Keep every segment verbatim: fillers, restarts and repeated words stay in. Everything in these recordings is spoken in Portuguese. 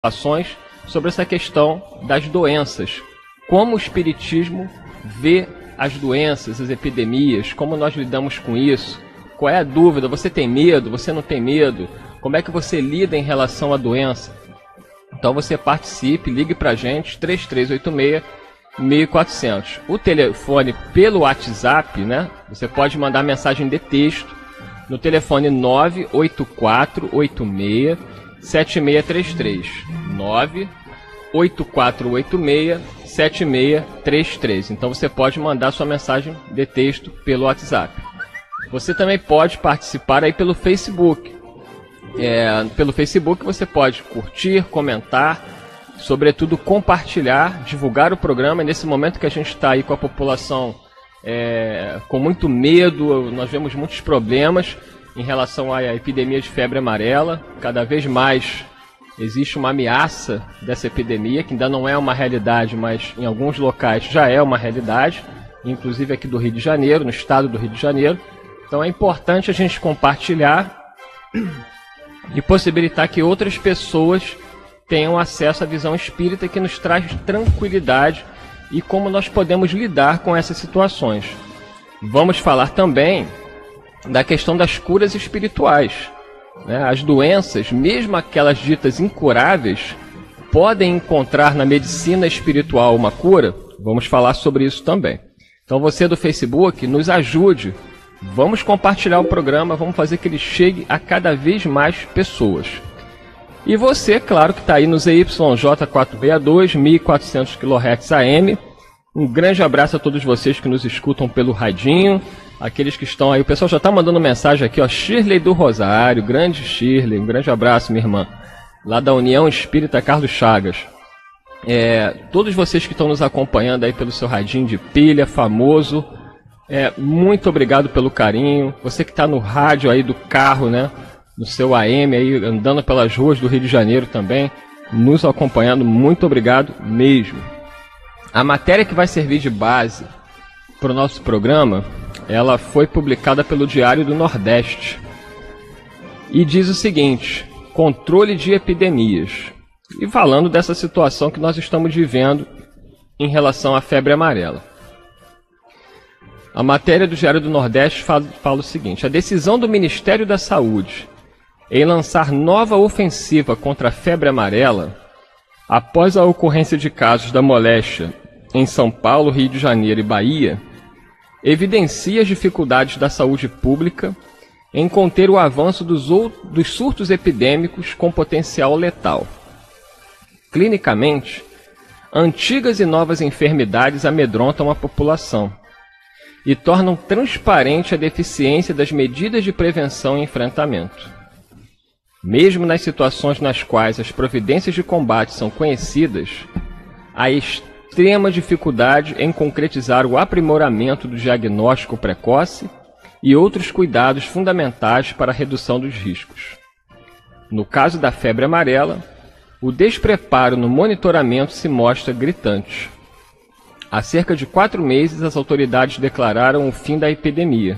ações sobre essa questão das doenças. Como o Espiritismo vê as doenças, as epidemias, como nós lidamos com isso, qual é a dúvida, você tem medo, você não tem medo, como é que você lida em relação à doença. Então você participe, ligue pra gente, três três oito seis, mil e quatrocentos. O telefone pelo WhatsApp, né? Você pode mandar mensagem de texto no telefone nove oito quatro oito seis, sete seis três três. nove oito quatro oito seis, sete seis três três. Então você pode mandar sua mensagem de texto pelo WhatsApp. Você também pode participar aí pelo Facebook. É, pelo Facebook você pode curtir, comentar, sobretudo compartilhar, divulgar o programa. Nesse momento que a gente está aí com a população é, com muito medo, nós vemos muitos problemas em relação à epidemia de febre amarela. Cada vez mais existe uma ameaça dessa epidemia, que ainda não é uma realidade, mas em alguns locais já é uma realidade, inclusive aqui do Rio de Janeiro, no estado do Rio de Janeiro. Então é importante a gente compartilhar e possibilitar que outras pessoas tenham acesso à visão espírita, que nos traz tranquilidade e como nós podemos lidar com essas situações. Vamos falar também da questão das curas espirituais. Né? As doenças, mesmo aquelas ditas incuráveis, podem encontrar na medicina espiritual uma cura. Vamos falar sobre isso também. Então você do Facebook, nos ajude. Vamos compartilhar o programa, vamos fazer que ele chegue a cada vez mais pessoas. E você, claro, que está aí no Z Y J quatrocentos e sessenta e dois, mil e quatrocentos quilohertz A M. Um grande abraço a todos vocês que nos escutam pelo radinho. Aqueles que estão aí, o pessoal já está mandando mensagem aqui, ó. Shirley do Rosário, grande Shirley, um grande abraço, minha irmã. Lá da União Espírita Carlos Chagas. É, todos vocês que estão nos acompanhando aí pelo seu radinho de pilha, famoso. É, muito obrigado pelo carinho. Você que está no rádio aí do carro, né? No seu A M aí, andando pelas ruas do Rio de Janeiro também, nos acompanhando, muito obrigado mesmo. A matéria que vai servir de base para o nosso programa, ela foi publicada pelo Diário do Nordeste. E diz o seguinte: controle de epidemias. E falando dessa situação que nós estamos vivendo em relação à febre amarela. A matéria do Diário do Nordeste fala, fala o seguinte: a decisão do Ministério da Saúde em lançar nova ofensiva contra a febre amarela, após a ocorrência de casos da moléstia em São Paulo, Rio de Janeiro e Bahia, evidencia as dificuldades da saúde pública em conter o avanço dos, dos surtos epidêmicos com potencial letal. Clinicamente, antigas e novas enfermidades amedrontam a população e tornam transparente a deficiência das medidas de prevenção e enfrentamento. Mesmo nas situações nas quais as providências de combate são conhecidas, há extrema dificuldade em concretizar o aprimoramento do diagnóstico precoce e outros cuidados fundamentais para a redução dos riscos. No caso da febre amarela, o despreparo no monitoramento se mostra gritante. Há cerca de quatro meses, as autoridades declararam o fim da epidemia.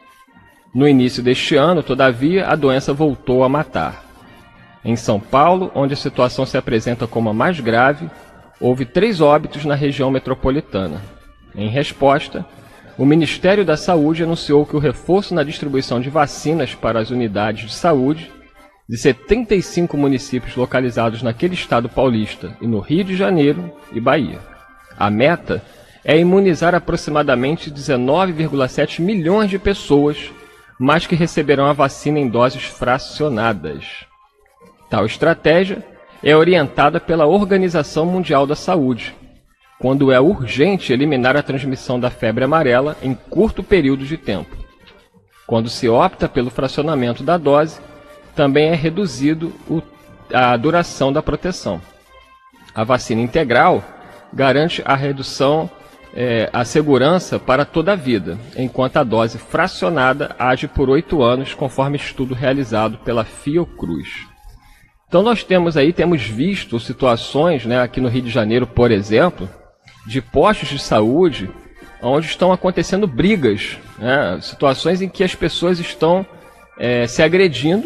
No início deste ano, todavia, a doença voltou a matar. Em São Paulo, onde a situação se apresenta como a mais grave, houve três óbitos na região metropolitana. Em resposta, o Ministério da Saúde anunciou que o reforço na distribuição de vacinas para as unidades de saúde de setenta e cinco municípios localizados naquele estado paulista e no Rio de Janeiro e Bahia. A meta é imunizar aproximadamente dezenove vírgula sete milhões de pessoas, mas que receberão a vacina em doses fracionadas. Tal estratégia é orientada pela Organização Mundial da Saúde, quando é urgente eliminar a transmissão da febre amarela em curto período de tempo. Quando se opta pelo fracionamento da dose, também é reduzido o, a duração da proteção. A vacina integral garante a redução, é, a segurança para toda a vida, enquanto a dose fracionada age por oito anos, conforme estudo realizado pela Fiocruz. Então nós temos aí, temos visto situações, né, aqui no Rio de Janeiro, por exemplo, de postos de saúde, onde estão acontecendo brigas, né, situações em que as pessoas estão é, se agredindo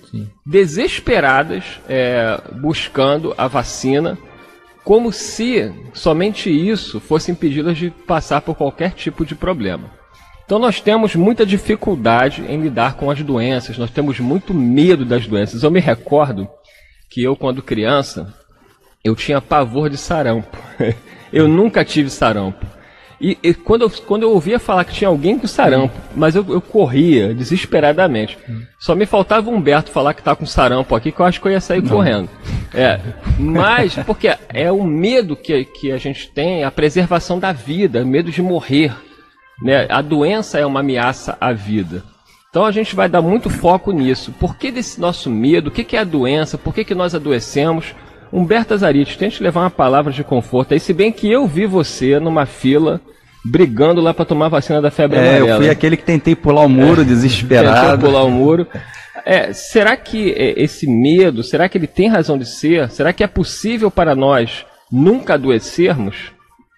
Sim. desesperadas é, buscando a vacina, como se somente isso fosse impedi-las de passar por qualquer tipo de problema. Então nós temos muita dificuldade em lidar com as doenças, nós temos muito medo das doenças. Eu me recordo que eu, quando criança, eu tinha pavor de sarampo. Eu nunca tive sarampo. E, e quando, eu, quando eu ouvia falar que tinha alguém com sarampo, mas eu, eu corria desesperadamente. Só me faltava o Humberto falar que está com sarampo aqui, que eu acho que eu ia sair Não. correndo. É, mas, porque é o medo que, que a gente tem, a preservação da vida, medo de morrer. Né? A doença é uma ameaça à vida. Então a gente vai dar muito foco nisso. Por que desse nosso medo? O que, que é a doença? Por que, que nós adoecemos? Humberto Azarite, tente levar uma palavra de conforto aí, se bem que eu vi você numa fila brigando lá para tomar a vacina da febre é, amarela. Eu fui aquele que tentei pular o muro, é, desesperado. Tentou pular o muro. É, será que esse medo, será que ele tem razão de ser? Será que é possível para nós nunca adoecermos?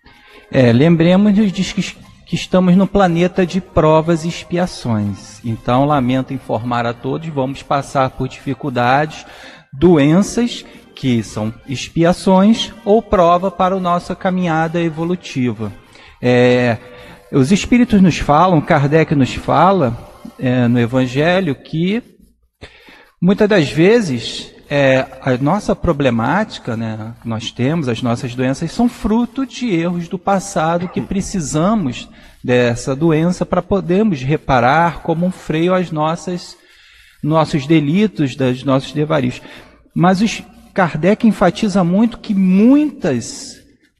É, lembremos de que, que estamos no planeta de provas e expiações. Então, lamento informar a todos, vamos passar por dificuldades, doenças, que são expiações ou prova para a nossa caminhada evolutiva. É, os Espíritos nos falam, Kardec nos fala é, no Evangelho que muitas das vezes é, a nossa problemática, né, que nós temos, as nossas doenças, são fruto de erros do passado que precisamos dessa doença para podermos reparar como um freio às nossas nossos delitos, dos nossos devarios. Mas os Kardec enfatiza muito que muitas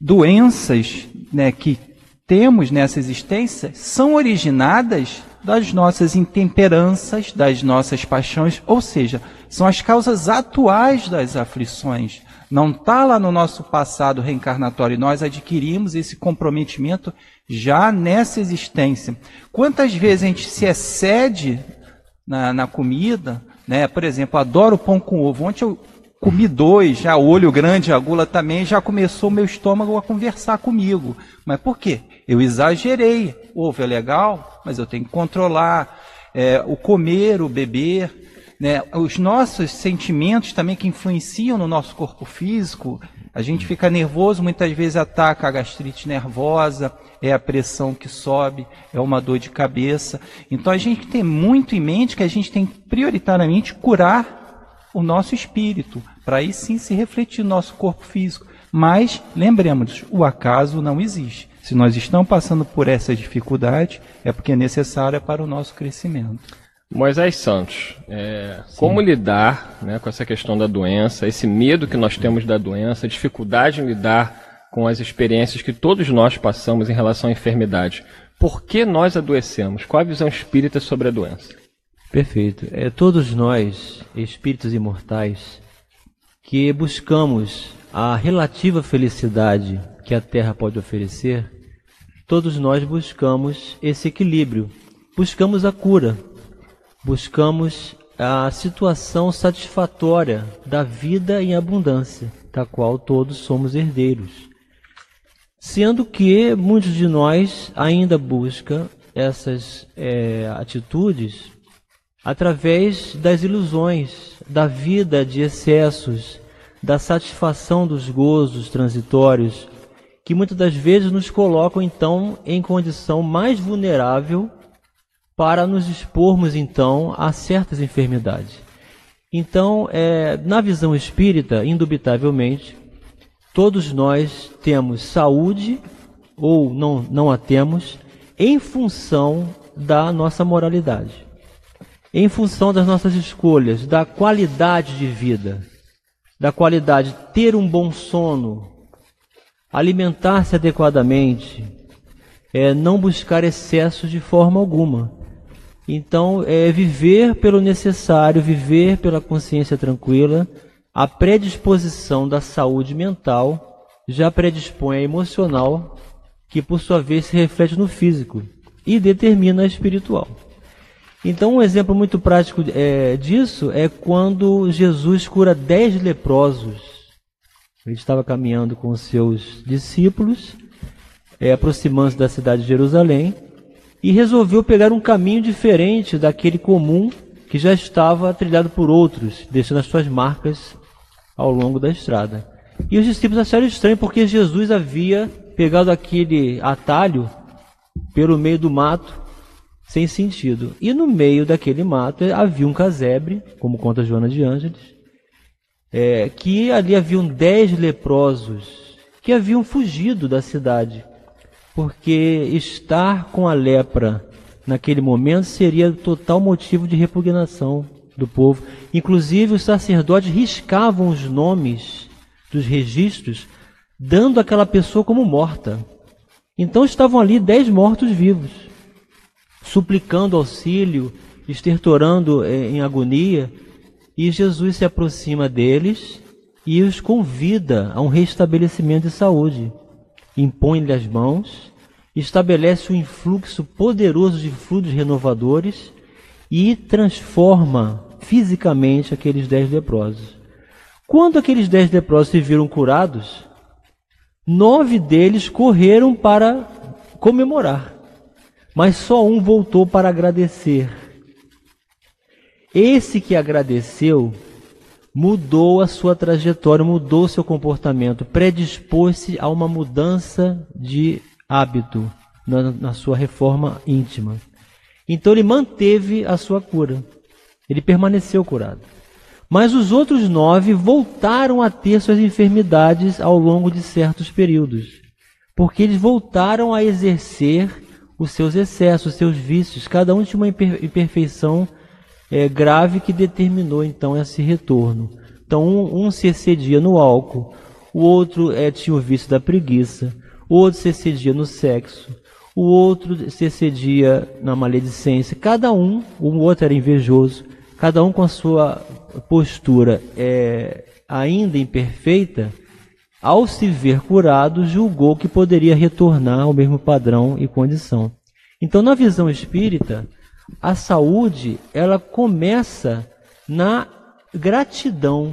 doenças, né, que temos nessa existência são originadas das nossas intemperanças, das nossas paixões, ou seja, são as causas atuais das aflições. Não está lá no nosso passado reencarnatório, nós adquirimos esse comprometimento já nessa existência. Quantas vezes a gente se excede na, na comida, né? Por exemplo, adoro pão com ovo. Ontem eu comi dois, já o olho grande, a gula também, já começou o meu estômago a conversar comigo. Mas por quê? Eu exagerei. O ovo é legal, mas eu tenho que controlar é, o comer, o beber, né? Os nossos sentimentos também que influenciam no nosso corpo físico. A gente fica nervoso, muitas vezes ataca a gastrite nervosa, é a pressão que sobe, é uma dor de cabeça. Então a gente tem muito em mente que a gente tem que prioritariamente curar o nosso espírito, para aí sim se refletir no nosso corpo físico. Mas, lembremos, o acaso não existe. Se nós estamos passando por essa dificuldade, é porque é necessária para o nosso crescimento. Moisés Santos, é, como lidar, né, com essa questão da doença, esse medo que nós temos da doença, a dificuldade em lidar com as experiências que todos nós passamos em relação à enfermidade? Por que nós adoecemos? Qual a visão espírita sobre a doença? Perfeito. É, todos nós, espíritos imortais, que buscamos a relativa felicidade que a Terra pode oferecer, todos nós buscamos esse equilíbrio, buscamos a cura, buscamos a situação satisfatória da vida em abundância, da qual todos somos herdeiros. Sendo que muitos de nós ainda buscam essas é, atitudes através das ilusões, da vida de excessos, da satisfação dos gozos transitórios, que muitas das vezes nos colocam então em condição mais vulnerável para nos expormos então a certas enfermidades. Então, é, na visão espírita, indubitavelmente, todos nós temos saúde ou não, não a temos em função da nossa moralidade, em função das nossas escolhas, da qualidade de vida, da qualidade de ter um bom sono, alimentar-se adequadamente, é, não buscar excessos de forma alguma. Então, é viver pelo necessário, viver pela consciência tranquila. A predisposição da saúde mental já predispõe a emocional, que por sua vez se reflete no físico e determina a espiritual. Então, um exemplo muito prático é, disso é quando Jesus cura dez leprosos. Ele estava caminhando com os seus discípulos, é, aproximando-se da cidade de Jerusalém, e resolveu pegar um caminho diferente daquele comum que já estava trilhado por outros, deixando as suas marcas ao longo da estrada. E os discípulos acharam estranho porque Jesus havia pegado aquele atalho pelo meio do mato, sem sentido. E no meio daquele mato havia um casebre, como conta Joana de Ângeles, é, que ali haviam dez leprosos que haviam fugido da cidade, porque estar com a lepra naquele momento seria total motivo de repugnação do povo. Inclusive os sacerdotes riscavam os nomes dos registros, dando aquela pessoa como morta. Então estavam ali dez mortos-vivos, suplicando auxílio, estertorando em agonia, e Jesus se aproxima deles e os convida a um restabelecimento de saúde. Impõe-lhe as mãos, estabelece um influxo poderoso de fluidos renovadores e transforma fisicamente aqueles dez leprosos. Quando aqueles dez leprosos se viram curados, nove deles correram para comemorar, mas só um voltou para agradecer. Esse que agradeceu mudou a sua trajetória, mudou seu comportamento, predispôs-se a uma mudança de hábito na, na sua reforma íntima. Então ele manteve a sua cura, ele permaneceu curado. Mas os outros nove voltaram a ter suas enfermidades ao longo de certos períodos, porque eles voltaram a exercer os seus excessos, os seus vícios. Cada um tinha uma imperfeição é, grave que determinou então esse retorno. Então um, um se excedia no álcool, o outro é, tinha o vício da preguiça, o outro se excedia no sexo, o outro se excedia na maledicência. Cada um, o outro era invejoso, cada um com a sua postura é, ainda imperfeita, ao se ver curado, julgou que poderia retornar ao mesmo padrão e condição. Então, na visão espírita, a saúde ela começa na gratidão,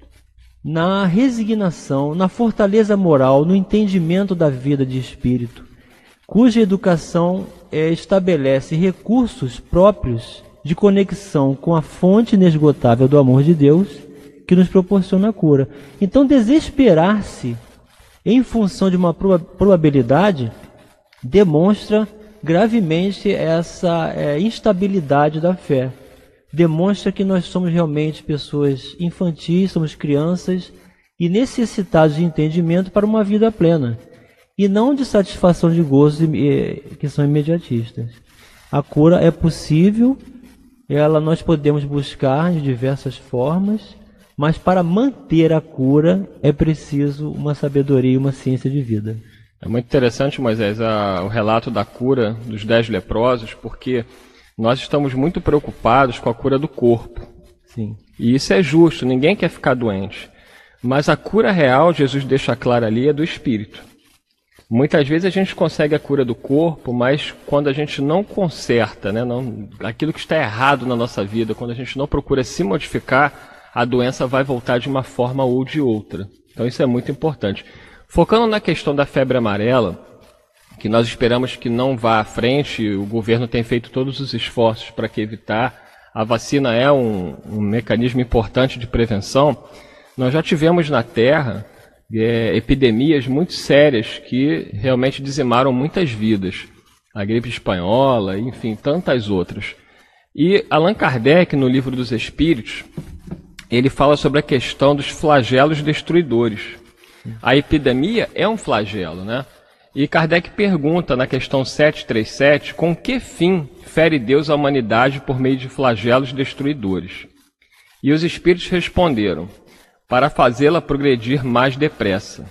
na resignação, na fortaleza moral, no entendimento da vida de espírito, cuja educação é, estabelece recursos próprios de conexão com a fonte inesgotável do amor de Deus, que nos proporciona a cura. Então, desesperar-se em função de uma probabilidade demonstra gravemente essa é, instabilidade da fé. Demonstra que nós somos realmente pessoas infantis, somos crianças e necessitados de entendimento para uma vida plena, e não de satisfação de gozos que são imediatistas. A cura é possível, ela nós podemos buscar de diversas formas, mas para manter a cura é preciso uma sabedoria e uma ciência de vida. É muito interessante, Moisés, a, o relato da cura dos dez leprosos, porque nós estamos muito preocupados com a cura do corpo. Sim. E isso é justo, ninguém quer ficar doente. Mas a cura real, Jesus deixa claro ali, é do espírito. Muitas vezes a gente consegue a cura do corpo, mas quando a gente não conserta, né, não, aquilo que está errado na nossa vida, quando a gente não procura se modificar, a doença vai voltar de uma forma ou de outra. Então isso é muito importante. Focando na questão da febre amarela, que nós esperamos que não vá à frente, o governo tem feito todos os esforços para que evitar, a vacina é um, um mecanismo importante de prevenção. Nós já tivemos na Terra é, epidemias muito sérias que realmente dizimaram muitas vidas. A gripe espanhola, enfim, tantas outras. E Allan Kardec, no Livro dos Espíritos, ele fala sobre a questão dos flagelos destruidores. A epidemia é um flagelo, né? E Kardec pergunta na questão setecentos e trinta e sete, com que fim fere Deus a humanidade por meio de flagelos destruidores? E os espíritos responderam, para fazê-la progredir mais depressa.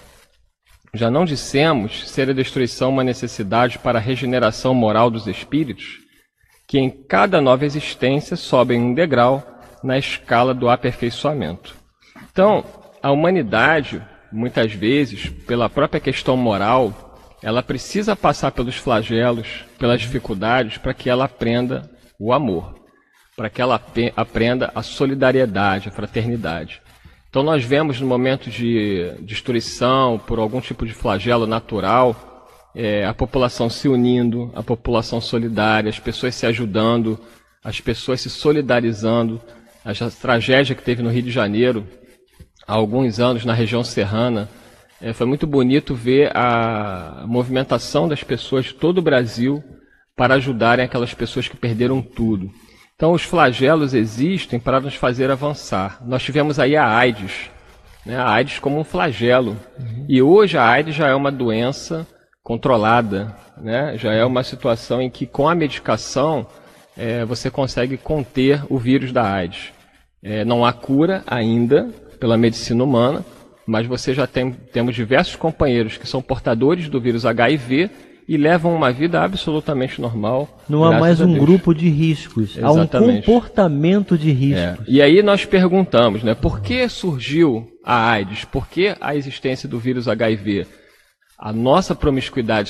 Já não dissemos ser a destruição uma necessidade para a regeneração moral dos espíritos, que em cada nova existência sobem um degrau na escala do aperfeiçoamento. Então, a humanidade, muitas vezes, pela própria questão moral, ela precisa passar pelos flagelos, pelas dificuldades, para que ela aprenda o amor, para que ela aprenda a solidariedade, a fraternidade. Então nós vemos no momento de destruição, por algum tipo de flagelo natural, é, a população se unindo, a população solidária, as pessoas se ajudando, as pessoas se solidarizando, a tragédia que teve no Rio de Janeiro há alguns anos na região serrana, é, foi muito bonito ver a movimentação das pessoas de todo o Brasil para ajudarem aquelas pessoas que perderam tudo. Então os flagelos existem para nos fazer avançar. Nós tivemos aí a AIDS, né, a AIDS como um flagelo, uhum. E hoje a AIDS já é uma doença controlada, né, já é uma situação em que com a medicação é, você consegue conter o vírus da AIDS. É, não há cura ainda pela medicina humana, mas você já tem temos diversos companheiros que são portadores do vírus H I V e levam uma vida absolutamente normal. Não há mais um grupo de riscos, exatamente. Há um comportamento de riscos. É. E aí nós perguntamos, né, por que surgiu a AIDS? Por que a existência do vírus H I V? A nossa promiscuidade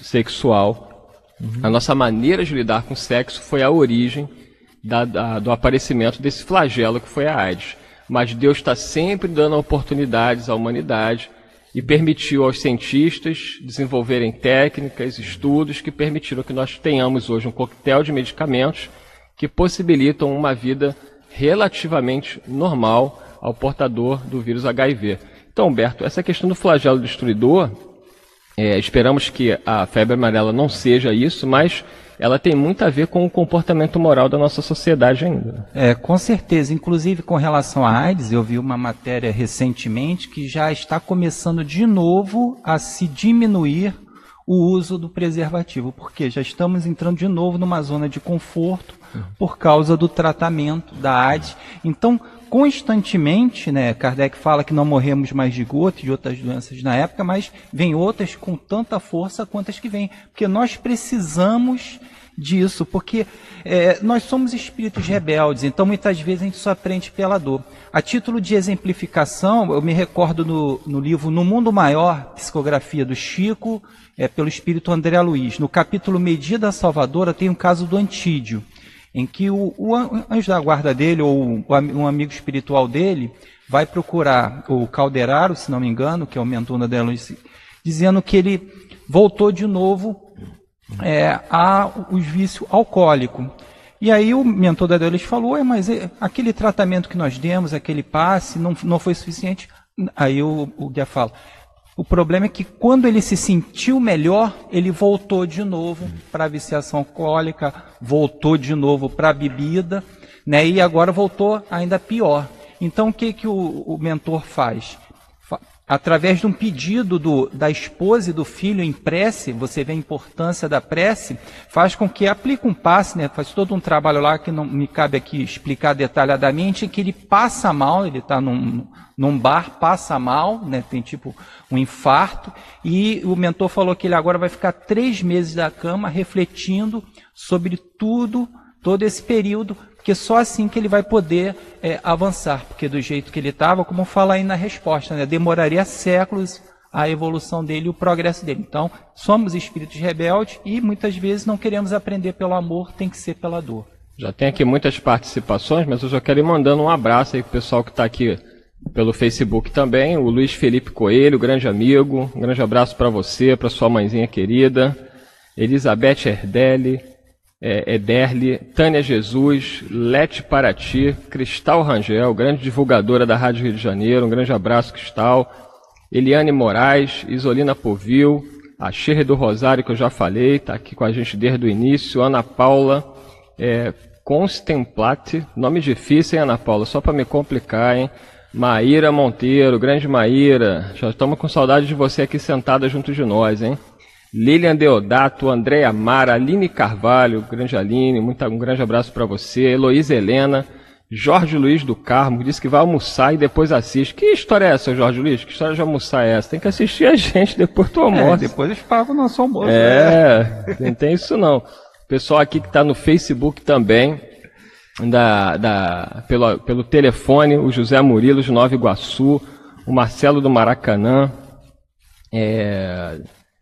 sexual, uhum. a nossa maneira de lidar com o sexo foi a origem da, da, do aparecimento desse flagelo que foi a AIDS. Mas Deus está sempre dando oportunidades à humanidade e permitiu aos cientistas desenvolverem técnicas, estudos que permitiram que nós tenhamos hoje um coquetel de medicamentos que possibilitam uma vida relativamente normal ao portador do vírus H I V. Então, Humberto, essa questão do flagelo destruidor, é, esperamos que a febre amarela não seja isso, mas ela tem muito a ver com o comportamento moral da nossa sociedade ainda. É, com certeza. Inclusive, com relação à AIDS, eu vi uma matéria recentemente que já está começando de novo a se diminuir o uso do preservativo, porque já estamos entrando de novo numa zona de conforto por causa do tratamento da AIDS. Então, constantemente, né, Kardec fala que não morremos mais de gota e de outras doenças na época, mas vem outras com tanta força quanto as que vêm, porque nós precisamos disso, porque é, nós somos espíritos rebeldes, então muitas vezes a gente só aprende pela dor. A título de exemplificação, eu me recordo no, no livro No Mundo Maior, psicografia do Chico, é, pelo espírito André Luiz, no capítulo Medida Salvadora tem um caso do Antídio, em que o, o anjo da guarda dele, ou um amigo espiritual dele, vai procurar o Calderaro, se não me engano, que é o mentor da André Luiz, dizendo que ele voltou de novo é, ao vício alcoólico. E aí o mentor da André Luiz falou, é, mas é, aquele tratamento que nós demos, aquele passe, não, não foi suficiente. Aí o, o guia fala, o problema é que quando ele se sentiu melhor, ele voltou de novo para a viciação alcoólica, voltou de novo para a bebida, né? E agora voltou ainda pior. Então o que, que o, o mentor faz? Através de um pedido do, da esposa e do filho em prece, você vê a importância da prece, faz com que aplique um passe, né? Faz todo um trabalho lá que não me cabe aqui explicar detalhadamente, que ele passa mal, ele está num, num bar, passa mal, né? Tem tipo um infarto, e o mentor falou que ele agora vai ficar três meses da cama refletindo sobre tudo, todo esse período, porque só assim que ele vai poder é, avançar, porque do jeito que ele estava, como fala aí na resposta, né, demoraria séculos a evolução dele e o progresso dele. Então, somos espíritos rebeldes e muitas vezes não queremos aprender pelo amor, tem que ser pela dor. Já tem aqui muitas participações, mas eu já quero ir mandando um abraço aí para o pessoal que está aqui pelo Facebook também, o Luiz Felipe Coelho, grande amigo, um grande abraço para você, para sua mãezinha querida, Elizabeth Erdelli, É, Ederli, Tânia Jesus, Lete Paraty, Cristal Rangel, grande divulgadora da Rádio Rio de Janeiro, um grande abraço, Cristal, Eliane Moraes, Isolina Povil, a Xerre do Rosário, que eu já falei, está aqui com a gente desde o início, Ana Paula, é, Constemplate, nome difícil, hein, Ana Paula, só para me complicar, hein, Maíra Monteiro, grande Maíra, já estamos com saudade de você aqui sentada junto de nós, hein. Lilian Deodato, Andréia Mara, Aline Carvalho, grande Aline, muito, um grande abraço para você, Heloísa Helena, Jorge Luiz do Carmo, que disse que vai almoçar e depois assiste. Que história é essa, Jorge Luiz? Que história de almoçar é essa? Tem que assistir a gente depois do almoço. É, depois eles pagam o nosso almoço. É, né? Não tem isso não. Pessoal aqui que está no Facebook também, da, da, pelo, pelo telefone, o José Murilo de Nova Iguaçu, o Marcelo do Maracanã, é...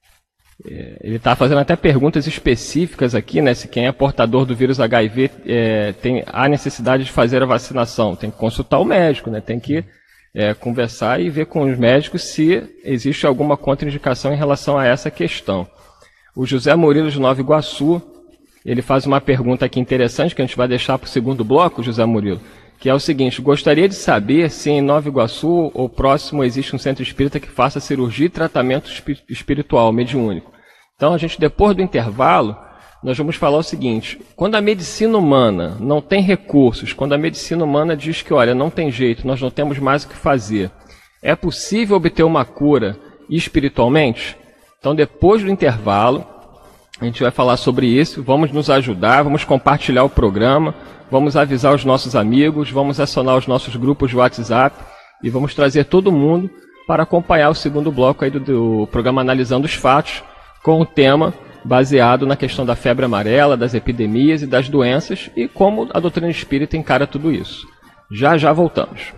Ele está fazendo até perguntas específicas aqui, né? Se quem é portador do vírus H I V é, tem a necessidade de fazer a vacinação. Tem que consultar o médico, né? Tem que é, conversar e ver com os médicos se existe alguma contraindicação em relação a essa questão. O José Murilo de Nova Iguaçu, ele faz uma pergunta aqui interessante que a gente vai deixar para o segundo bloco, José Murilo, que é o seguinte: gostaria de saber se em Nova Iguaçu ou próximo existe um centro espírita que faça cirurgia e tratamento espiritual mediúnico. Então, a gente, depois do intervalo, nós vamos falar o seguinte: quando a medicina humana não tem recursos, quando a medicina humana diz que, olha, não tem jeito, nós não temos mais o que fazer, é possível obter uma cura espiritualmente? Então, depois do intervalo, a gente vai falar sobre isso, vamos nos ajudar, vamos compartilhar o programa, vamos avisar os nossos amigos, vamos acionar os nossos grupos de WhatsApp e vamos trazer todo mundo para acompanhar o segundo bloco aí do, do programa Analisando os Fatos, com o tema baseado na questão da febre amarela, das epidemias e das doenças e como a doutrina espírita encara tudo isso. Já já voltamos.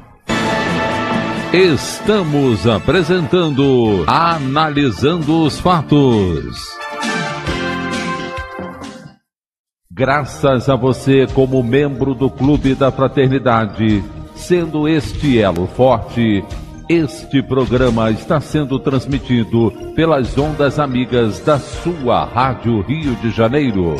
Estamos apresentando Analisando os Fatos. Graças a você como membro do Clube da Fraternidade, sendo este elo forte, este programa está sendo transmitido pelas ondas amigas da sua Rádio Rio de Janeiro.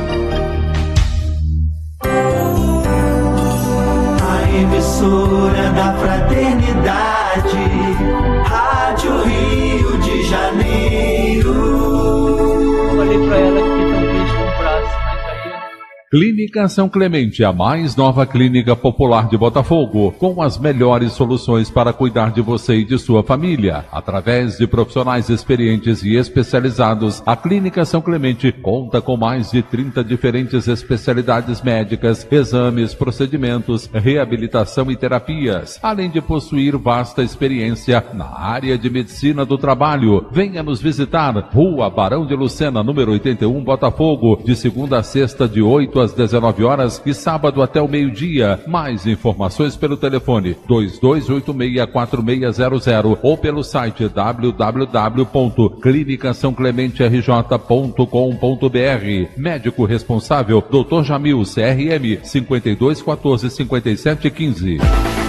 A emissora da Fraternidade, Rádio Rio de Janeiro. Falei pra ela que talvez comprasse, mas aí... Clínica São Clemente, a mais nova clínica popular de Botafogo, com as melhores soluções para cuidar de você e de sua família. Através de profissionais experientes e especializados, a Clínica São Clemente conta com mais de trinta diferentes especialidades médicas, exames, procedimentos, reabilitação e terapias, além de possuir vasta experiência na área de medicina do trabalho. Venha nos visitar, Rua Barão de Lucena, número oitenta e um, Botafogo, de segunda a sexta, de oito às dezenove horas e sábado até o meio-dia. Mais informações pelo telefone dois dois oito seis, quatro seis zero zero ou pelo site w w w ponto clínica são clemente r j ponto com ponto b r. Médico responsável, doutor Jamil, C R M cinco dois um quatro, cinco sete um cinco.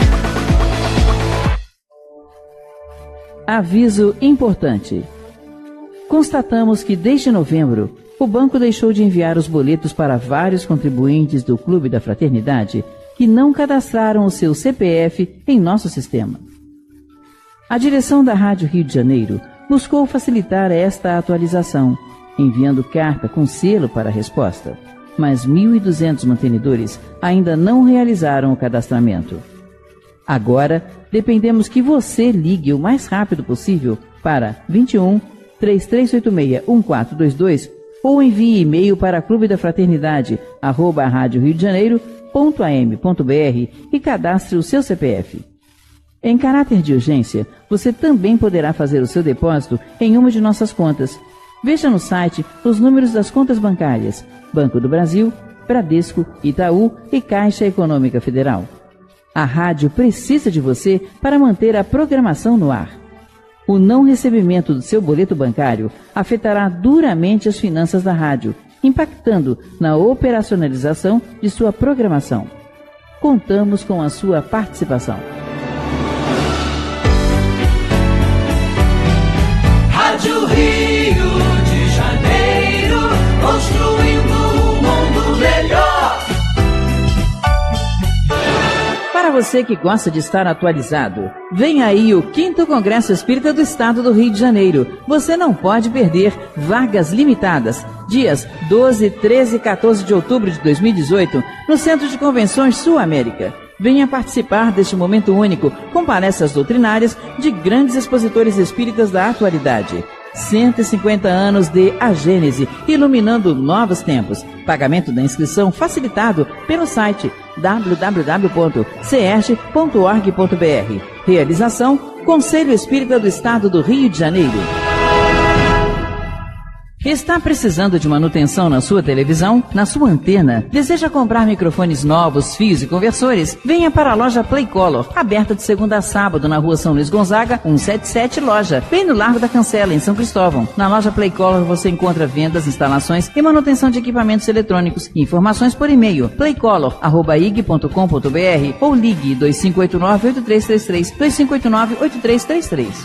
Aviso importante. Constatamos que desde novembro o banco deixou de enviar os boletos para vários contribuintes do Clube da Fraternidade que não cadastraram o seu C P F em nosso sistema. A direção da Rádio Rio de Janeiro buscou facilitar esta atualização, enviando carta com selo para a resposta, mas mil e duzentos mantenedores ainda não realizaram o cadastramento. Agora, dependemos que você ligue o mais rápido possível para vinte e um, três três oito seis, um quatro dois dois ou envie e-mail para clube da fraternidade arroba rádio rio de janeiro ponto a m ponto b r e cadastre o seu C P F. Em caráter de urgência, você também poderá fazer o seu depósito em uma de nossas contas. Veja no site os números das contas bancárias: Banco do Brasil, Bradesco, Itaú e Caixa Econômica Federal. A rádio precisa de você para manter a programação no ar. O não recebimento do seu boleto bancário afetará duramente as finanças da rádio, impactando na operacionalização de sua programação. Contamos com a sua participação. Rádio Rio de Janeiro, construindo um mundo melhor. Para você que gosta de estar atualizado, vem aí o quinto Congresso Espírita do Estado do Rio de Janeiro. Você não pode perder, vagas limitadas. Dias doze, treze e quatorze de outubro de dois mil e dezoito, no Centro de Convenções Sul América. Venha participar deste momento único, com palestras doutrinárias de grandes expositores espíritas da atualidade. cento e cinquenta anos de A Gênese, iluminando novos tempos. Pagamento da inscrição facilitado pelo site w w w ponto c e r g ponto org ponto b r. Realização: Conselho Espírita do Estado do Rio de Janeiro. Está precisando de manutenção na sua televisão, na sua antena? Deseja comprar microfones novos, fios e conversores? Venha para a loja Playcolor, aberta de segunda a sábado na rua São Luís Gonzaga, cento e setenta e sete, loja, bem no Largo da Cancela, em São Cristóvão. Na loja Playcolor você encontra vendas, instalações e manutenção de equipamentos eletrônicos. Informações por e-mail, playcolor arroba i g ponto com ponto b r ou ligue dois cinco oito nove, oito três três três, dois cinco oito nove, oito três três três.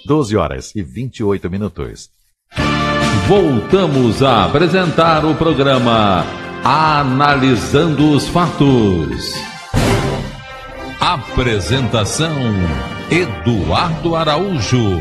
doze horas e vinte e oito minutos. Voltamos a apresentar o programa Analisando os Fatos. Apresentação: Eduardo Araújo.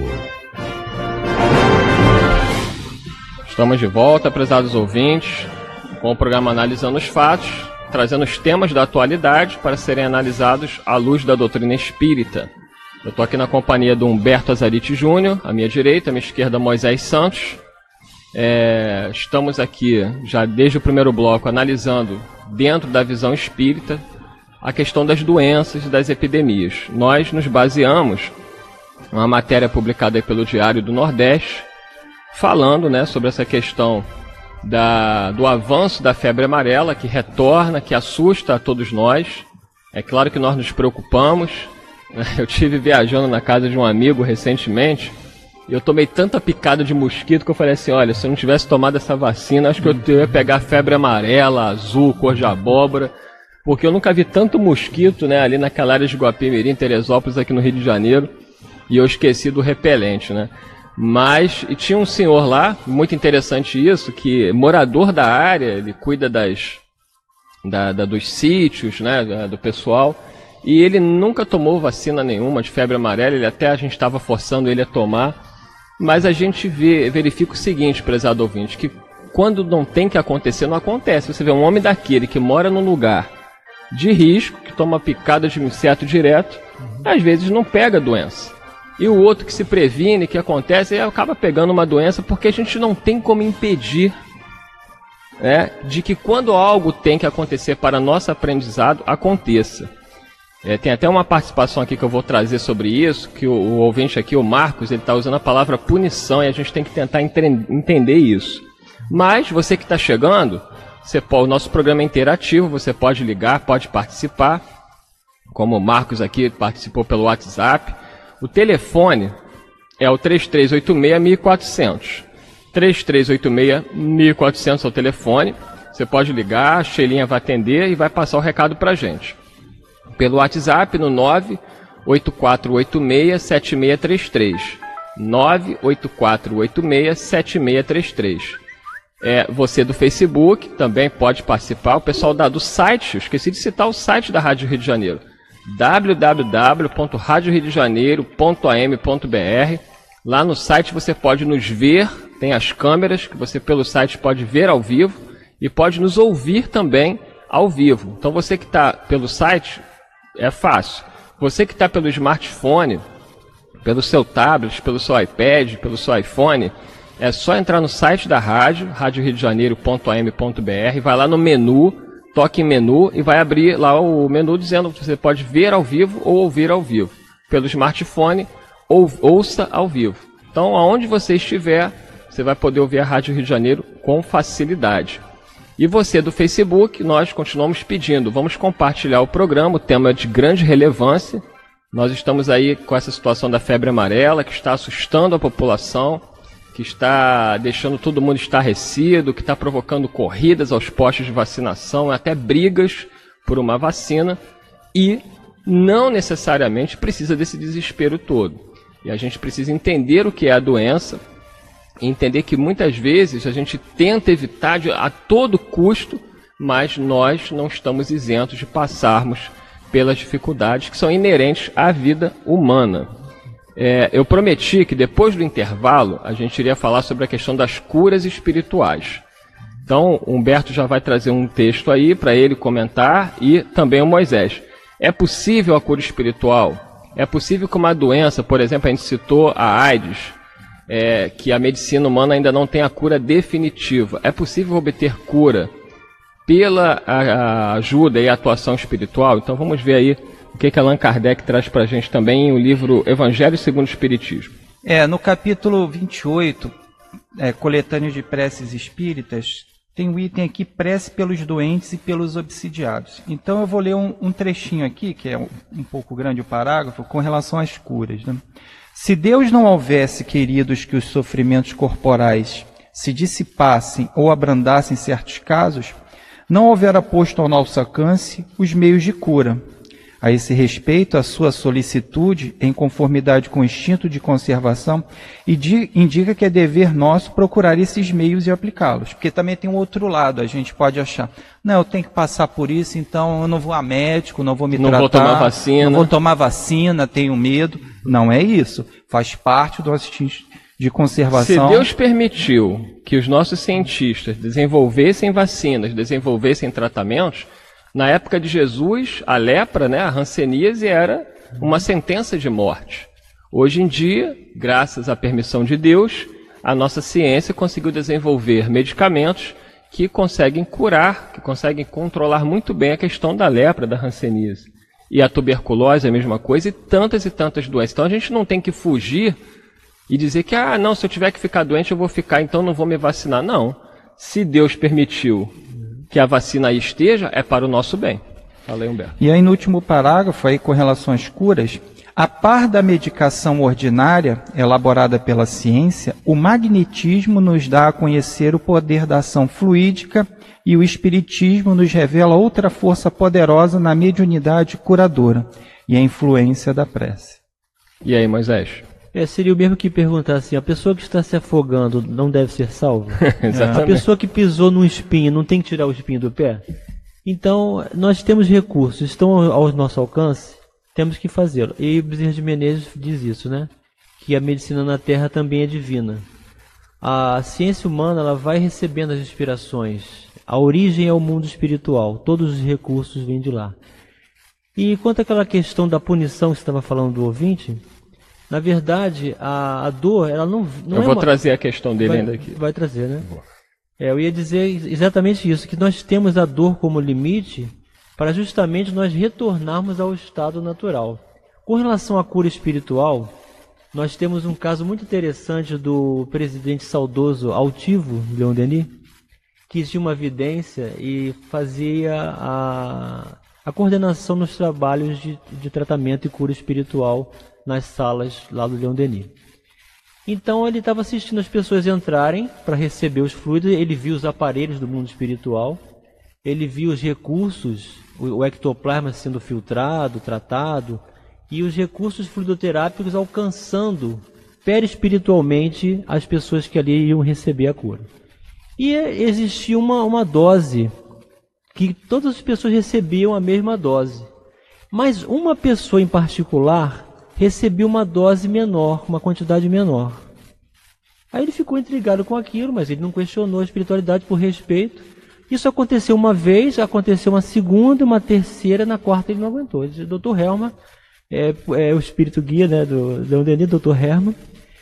Estamos de volta, prezados ouvintes, com o programa Analisando os Fatos, trazendo os temas da atualidade para serem analisados à luz da doutrina espírita. Eu estou aqui na companhia do Humberto Azarite Júnior, à minha direita, à minha esquerda, Moisés Santos. É, estamos aqui já desde o primeiro bloco analisando, dentro da visão espírita, a questão das doenças e das epidemias. Nós nos baseamos em uma matéria publicada aí pelo Diário do Nordeste, falando, né, sobre essa questão da, do avanço da febre amarela, que retorna, que assusta a todos nós. É claro que nós nos preocupamos. Eu estive viajando na casa de um amigo recentemente e eu tomei tanta picada de mosquito que eu falei assim, olha, se eu não tivesse tomado essa vacina, acho que eu ia pegar febre amarela, azul, cor de abóbora, porque eu nunca vi tanto mosquito, né, ali naquela área de Guapimirim, Teresópolis, aqui no Rio de Janeiro, e eu esqueci do repelente, né. Mas, e tinha um senhor lá, muito interessante isso, que morador da área, ele cuida das, da, da, dos sítios, né, do pessoal, e ele nunca tomou vacina nenhuma de febre amarela, ele até a gente estava forçando ele a tomar, mas a gente vê, verifica o seguinte, prezado ouvinte, que quando não tem que acontecer, não acontece. Você vê um homem daquele que mora num lugar de risco, que toma picada de inseto direto, às vezes não pega a doença. E o outro que se previne, que acontece, acaba pegando uma doença porque a gente não tem como impedir, né, de que quando algo tem que acontecer para nosso aprendizado, aconteça. É, tem até uma participação aqui que eu vou trazer sobre isso, que o, o ouvinte aqui, o Marcos, ele está usando a palavra punição e a gente tem que tentar entre, entender isso. Mas você que está chegando, você pode, o nosso programa é interativo, você pode ligar, pode participar, como o Marcos aqui participou pelo WhatsApp. O telefone é o três três oito seis, mil e quatrocentos. três três oito seis, mil e quatrocentos é o telefone. Você pode ligar, a Sheilinha vai atender e vai passar o recado para a gente. Pelo WhatsApp no nove oito quatro oito seis, sete seis três três. nove oito quatro oito seis, sete seis três três. É, você do Facebook também pode participar. O pessoal da, do site, eu esqueci de citar o site da Rádio Rio de Janeiro. w w w ponto rádio rio de janeiro ponto a m ponto b r. Lá no site você pode nos ver, tem as câmeras que você pelo site pode ver ao vivo e pode nos ouvir também ao vivo. Então você que está pelo site, é fácil. Você que está pelo smartphone, pelo seu tablet, pelo seu iPad, pelo seu iPhone, é só entrar no site da rádio, rádio rio de janeiro ponto a m ponto b r, vai lá no menu, toque em menu e vai abrir lá o menu dizendo que você pode ver ao vivo ou ouvir ao vivo. Pelo smartphone, ou, ouça ao vivo. Então, aonde você estiver, você vai poder ouvir a Rádio Rio de Janeiro com facilidade. E você do Facebook, nós continuamos pedindo, vamos compartilhar o programa, o tema é de grande relevância. Nós estamos aí com essa situação da febre amarela, que está assustando a população, que está deixando todo mundo estarrecido, que está provocando corridas aos postos de vacinação, até brigas por uma vacina, e não necessariamente precisa desse desespero todo. E a gente precisa entender o que é a doença, e entender que muitas vezes a gente tenta evitar de, a todo custo, mas nós não estamos isentos de passarmos pelas dificuldades que são inerentes à vida humana. É, eu prometi que depois do intervalo a gente iria falar sobre a questão das curas espirituais. Então, o Humberto já vai trazer um texto aí para ele comentar e também o Moisés. É possível a cura espiritual? É possível que uma doença, por exemplo, a gente citou a AIDS, é, que a medicina humana ainda não tem a cura definitiva. É possível obter cura pela a, a ajuda e a atuação espiritual? Então vamos ver aí o que, que Allan Kardec traz para a gente também em o livro Evangelho segundo o Espiritismo. É, no capítulo vinte e oito, é, coletâneo de preces espíritas, tem um item aqui, prece pelos doentes e pelos obsidiados. Então eu vou ler um, um trechinho aqui, que é um, um pouco grande o parágrafo, com relação às curas, né? Se Deus não houvesse queridos que os sofrimentos corporais se dissipassem ou abrandassem em certos casos, não houvera posto ao nosso alcance os meios de cura. a esse respeito, a sua solicitude, em conformidade com o instinto de conservação, e de, indica que é dever nosso procurar esses meios e aplicá-los. Porque também tem um outro lado, a gente pode achar, não, eu tenho que passar por isso, então eu não vou a médico, não vou me não tratar, vou tomar vacina. não vou tomar vacina, tenho medo. Não é isso, faz parte do nosso instinto de conservação. Se Deus permitiu que os nossos cientistas desenvolvessem vacinas, desenvolvessem tratamentos, na época de Jesus, a lepra, né, a hanseníase, era uma sentença de morte. Hoje em dia, graças à permissão de Deus, a nossa ciência conseguiu desenvolver medicamentos que conseguem curar, que conseguem controlar muito bem a questão da lepra, da hanseníase. E a tuberculose é a mesma coisa, e tantas e tantas doenças. Então a gente não tem que fugir e dizer que, ah, não, se eu tiver que ficar doente, eu vou ficar, então não vou me vacinar. Não. Se Deus permitiu que a vacina aí esteja, é para o nosso bem. Fala aí, Humberto. E aí, no último parágrafo, aí, com relação às curas, a par da medicação ordinária, elaborada pela ciência, o magnetismo nos dá a conhecer o poder da ação fluídica e o espiritismo nos revela outra força poderosa na mediunidade curadora e a influência da prece. E aí, Moisés? É, seria o mesmo que perguntar assim, a pessoa que está se afogando não deve ser salva? Exatamente. A pessoa que pisou num espinho não tem que tirar o espinho do pé? Então, nós temos recursos, estão ao nosso alcance, temos que fazê-lo. E Bezerra de Menezes diz isso, né? Que a medicina na Terra também é divina. A ciência humana, ela vai recebendo as inspirações. A origem é o mundo espiritual, todos os recursos vêm de lá. E quanto àquela questão da punição que você estava falando do ouvinte, na verdade, a, a dor, ela não, não Eu é vou uma... trazer a questão dele vai, ainda aqui. Vai trazer, né? É, eu ia dizer exatamente isso, que nós temos a dor como limite para justamente nós retornarmos ao estado natural. Com relação à cura espiritual, nós temos um caso muito interessante do presidente saudoso altivo, Leon Denis, que tinha uma vidência e fazia a, a coordenação nos trabalhos de, de tratamento e cura espiritual nas salas lá do Leon Denis. Então ele estava assistindo as pessoas entrarem para receber os fluidos, ele viu os aparelhos do mundo espiritual, ele viu os recursos, o, o ectoplasma sendo filtrado, tratado, e os recursos fluidoterápicos alcançando perispiritualmente as pessoas que ali iam receber a cura. E existia uma, uma dose, que todas as pessoas recebiam a mesma dose, mas uma pessoa em particular recebeu uma dose menor, uma quantidade menor. Aí ele ficou intrigado com aquilo, mas ele não questionou a espiritualidade por respeito. Isso aconteceu uma vez, aconteceu uma segunda, uma terceira, na quarta ele não aguentou. Ele disse, doutor Hermann, é, é o espírito guia, né, do Leon Denis, doutor Hermann,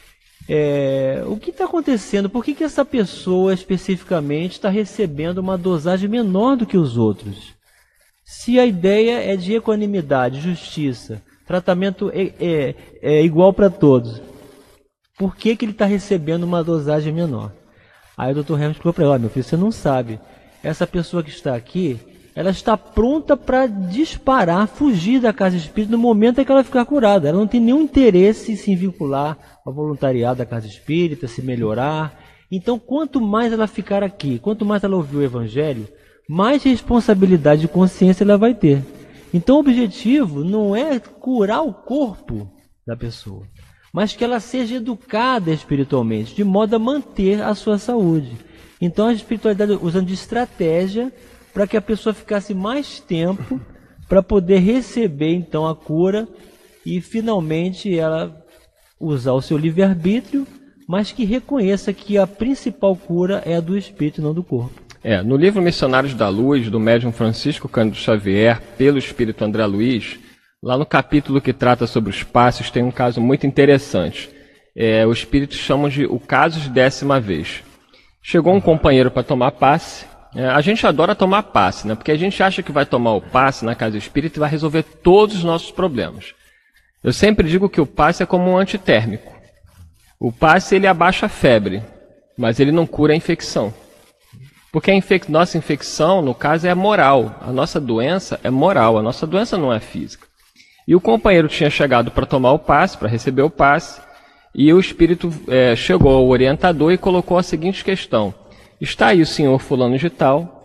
é, o que está acontecendo? Por que, que essa pessoa especificamente está recebendo uma dosagem menor do que os outros? Se a ideia é de equanimidade, justiça, tratamento é, é, é igual para todos, por que, que ele está recebendo uma dosagem menor? Aí o doutor Hermann explicou para ele, meu filho, você não sabe, essa pessoa que está aqui, ela está pronta para disparar, fugir da casa espírita no momento em que ela ficar curada. Ela não tem nenhum interesse em se vincular ao voluntariado da casa espírita, se melhorar. Então, quanto mais ela ficar aqui, quanto mais ela ouvir o evangelho, mais responsabilidade de consciência ela vai ter. Então o objetivo não é curar o corpo da pessoa, mas que ela seja educada espiritualmente, de modo a manter a sua saúde. Então a espiritualidade usando de estratégia para que a pessoa ficasse mais tempo para poder receber então a cura e finalmente ela usar o seu livre-arbítrio, mas que reconheça que a principal cura é a do espírito e não do corpo. É, no livro Missionários da Luz, do médium Francisco Cândido Xavier, pelo espírito André Luiz, lá no capítulo que trata sobre os passes, tem um caso muito interessante. É, os espíritos chamam de o caso de décima vez. Chegou um companheiro para tomar passe. É, a gente adora tomar passe, né? Porque a gente acha que vai tomar o passe na casa espírita e vai resolver todos os nossos problemas. Eu sempre digo que o passe é como um antitérmico. O passe ele abaixa a febre, mas ele não cura a infecção. Porque a infec... nossa infecção, no caso, é moral. A nossa doença é moral, a nossa doença não é física. E o companheiro tinha chegado para tomar o passe, para receber o passe, e o espírito é, chegou ao orientador e colocou a seguinte questão. Está aí o senhor fulano de tal,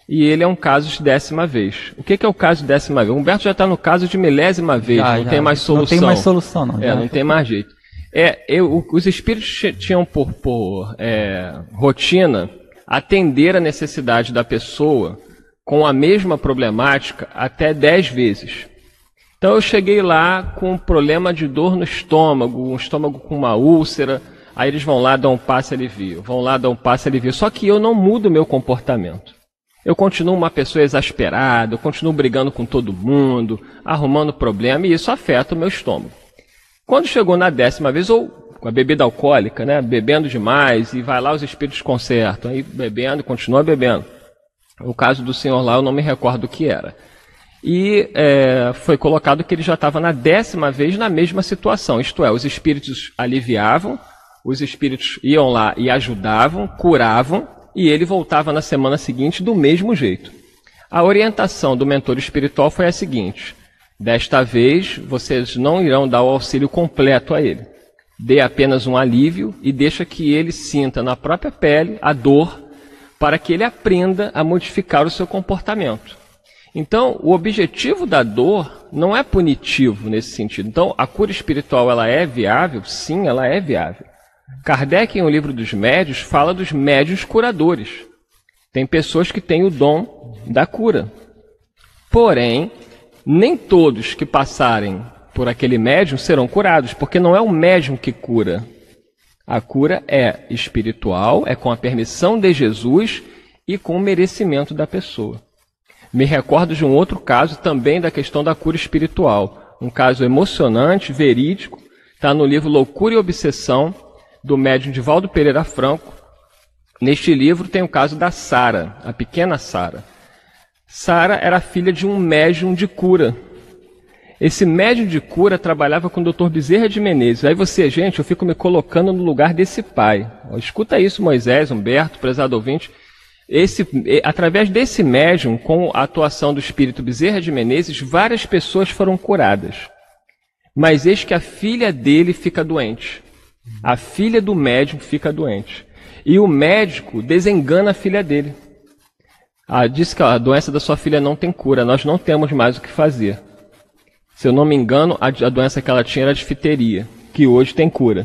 e ele é um caso de décima vez. O que, que é o caso de décima vez? O Humberto já está no caso de milésima vez, Já, não já. tem mais solução. Não tem mais solução, não. É, Já. não tem mais jeito. É, eu, os espíritos tinham por, por é, rotina atender a necessidade da pessoa com a mesma problemática até dez vezes. Então eu cheguei lá com um problema de dor no estômago, um estômago com uma úlcera, aí eles vão lá dar um passe alivio, vão lá dar um passe alivio. Só que eu não mudo o meu comportamento. Eu continuo uma pessoa exasperada, eu continuo brigando com todo mundo, arrumando problema, e isso afeta o meu estômago. Quando chegou na décima vez, ou com a bebida alcoólica, né, bebendo demais, e vai lá os espíritos consertam, aí bebendo, continua bebendo. O caso do senhor lá, eu não me recordo o que era. E é, foi colocado que ele já estava na décima vez na mesma situação, isto é, os espíritos aliviavam, os espíritos iam lá e ajudavam, curavam, e ele voltava na semana seguinte do mesmo jeito. A orientação do mentor espiritual foi a seguinte: desta vez vocês não irão dar o auxílio completo a ele. Dê apenas um alívio e deixa que ele sinta na própria pele a dor, para que ele aprenda a modificar o seu comportamento. Então, o objetivo da dor não é punitivo nesse sentido. Então, a cura espiritual ela é viável? Sim, ela é viável. Kardec, em O Livro dos Médiuns, fala dos médiuns curadores. Tem pessoas que têm o dom da cura. Porém, nem todos que passarem por aquele médium serão curados, porque não é o médium que cura. A cura é espiritual, é com a permissão de Jesus e com o merecimento da pessoa. Me recordo de um outro caso também da questão da cura espiritual. Um caso emocionante, verídico, está no livro Loucura e Obsessão, do médium Divaldo Pereira Franco. Neste livro tem o caso da Sara, a pequena Sara. Sara era filha de um médium de cura. Esse médium de cura trabalhava com o doutor Bezerra de Menezes. Aí você, gente, eu fico me colocando no lugar desse pai. Escuta isso, Moisés, Humberto, prezado ouvinte. Esse, através desse médium, com a atuação do espírito Bezerra de Menezes, várias pessoas foram curadas. Mas eis que a filha dele fica doente. A filha do médium fica doente. E o médico desengana a filha dele. Ah, diz que a doença da sua filha não tem cura, nós não temos mais o que fazer. Se eu não me engano, a, a doença que ela tinha era difteria, que hoje tem cura.